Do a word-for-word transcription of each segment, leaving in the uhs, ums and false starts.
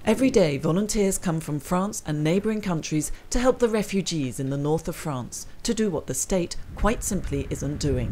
Every day, volunteers come from France and neighbouring countries to help the refugees in the north of France, to do what the state, quite simply, isn't doing.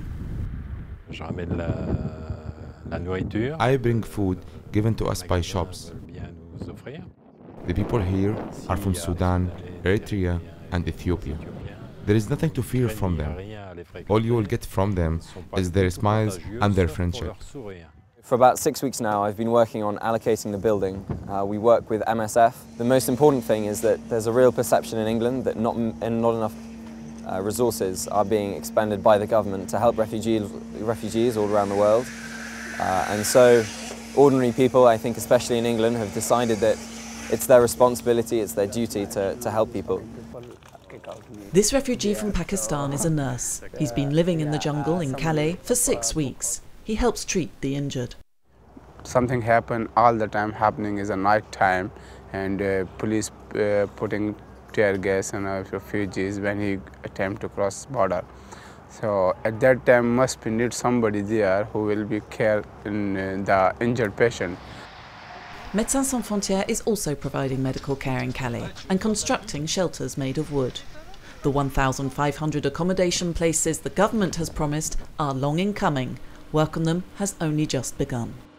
I bring food given to us by shops. The people here are from Sudan, Eritrea and Ethiopia. There is nothing to fear from them. All you will get from them is their smiles and their friendship. For about six weeks now, I've been working on allocating the building. Uh, we work with M S F. The most important thing is that there's a real perception in England that not, and not enough uh, resources are being expended by the government to help refugees, refugees all around the world. Uh, and so ordinary people, I think especially in England, have decided that it's their responsibility, it's their duty to, to help people. This refugee from Pakistan is a nurse. He's been living in the jungle in Calais for six weeks. He helps treat the injured. Something happen all the time happening is a night time, and uh, police uh, putting tear gas on uh, refugees when he attempt to cross border. So at that time must be need somebody there who will be care in uh, the injured patient. Médecins Sans Frontières is also providing medical care in Calais and constructing shelters made of wood. The one thousand five hundred accommodation places the government has promised are long in coming. Work on them has only just begun.